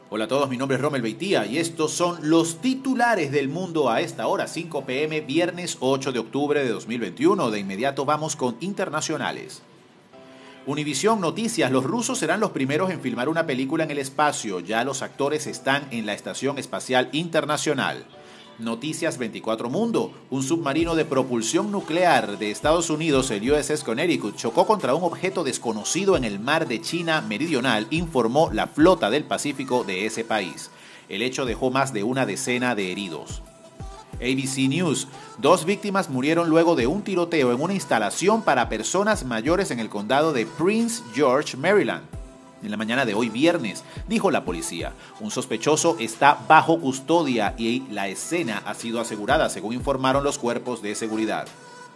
Hola a todos, mi nombre es Rommel Beitía y estos son los titulares del mundo a esta hora, 5 p.m., viernes 8 de octubre de 2021. De inmediato vamos con internacionales. Univisión Noticias: los rusos serán los primeros en filmar una película en el espacio. Ya los actores están en la Estación Espacial Internacional. Noticias 24 Mundo: un submarino de propulsión nuclear de Estados Unidos, el USS Connecticut, chocó contra un objeto desconocido en el mar de China Meridional, informó la flota del Pacífico de ese país. El hecho dejó más de una decena de heridos. ABC News: 2 víctimas murieron luego de un tiroteo en una instalación para personas mayores en el condado de Prince George, Maryland. En la mañana de hoy viernes, dijo la policía. Un sospechoso está bajo custodia y la escena ha sido asegurada, según informaron los cuerpos de seguridad.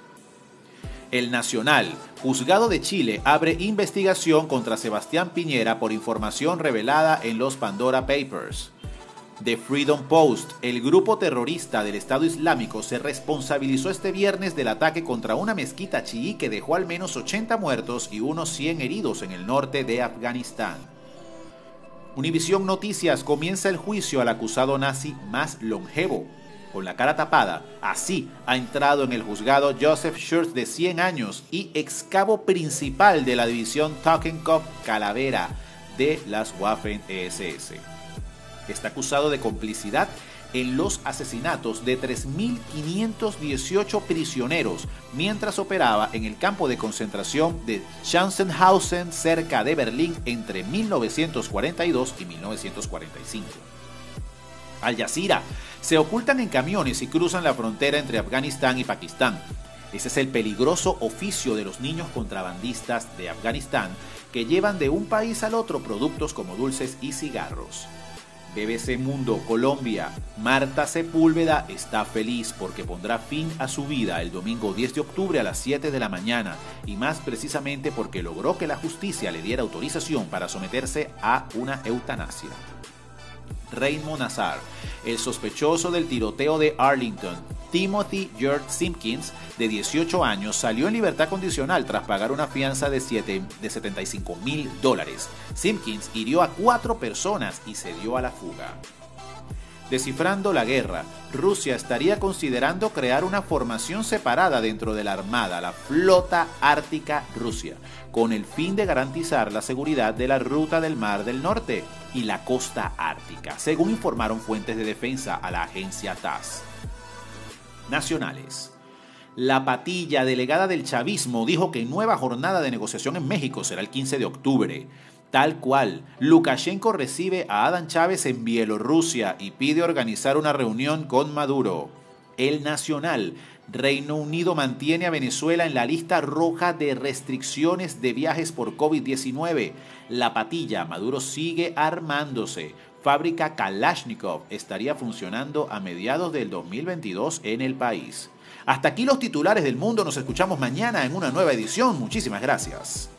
El Nacional: juzgado de Chile abre investigación contra Sebastián Piñera por información revelada en los Pandora Papers. The Freedom Post: el grupo terrorista del Estado Islámico se responsabilizó este viernes del ataque contra una mezquita chií que dejó al menos 80 muertos y unos 100 heridos en el norte de Afganistán. Univisión Noticias: comienza el juicio al acusado nazi más longevo. Con la cara tapada, así ha entrado en el juzgado Joseph Schurz, de 100 años y ex cabo principal de la división Totenkopf Calavera de las Waffen-SS. Está acusado de complicidad en los asesinatos de 3.518 prisioneros mientras operaba en el campo de concentración de Sachsenhausen, cerca de Berlín, entre 1942 y 1945. Al Jazeera: se ocultan en camiones y cruzan la frontera entre Afganistán y Pakistán. Ese es el peligroso oficio de los niños contrabandistas de Afganistán, que llevan de un país al otro productos como dulces y cigarros. BBC Mundo Colombia: Marta Sepúlveda está feliz porque pondrá fin a su vida el domingo 10 de octubre a las 7 de la mañana, y más precisamente porque logró que la justicia le diera autorización para someterse a una eutanasia. Raymond Nazar: el sospechoso del tiroteo de Arlington, Timothy George Simpkins, de 18 años, salió en libertad condicional tras pagar una fianza de $75,000. Simpkins hirió a 4 personas y se dio a la fuga. Descifrando la guerra: Rusia estaría considerando crear una formación separada dentro de la Armada, la Flota Ártica Rusia, con el fin de garantizar la seguridad de la ruta del Mar del Norte y la costa ártica, según informaron fuentes de defensa a la agencia TASS. Nacionales: la Patilla, delegada del chavismo, dijo que nueva jornada de negociación en México será el 15 de octubre. Tal cual, Lukashenko recibe a Adán Chávez en Bielorrusia y pide organizar una reunión con Maduro. El Nacional: Reino Unido mantiene a Venezuela en la lista roja de restricciones de viajes por COVID-19. La Patilla: Maduro sigue armándose. Fábrica Kalashnikov estaría funcionando a mediados del 2022 en el país. Hasta aquí los titulares del mundo. Nos escuchamos mañana en una nueva edición. Muchísimas gracias.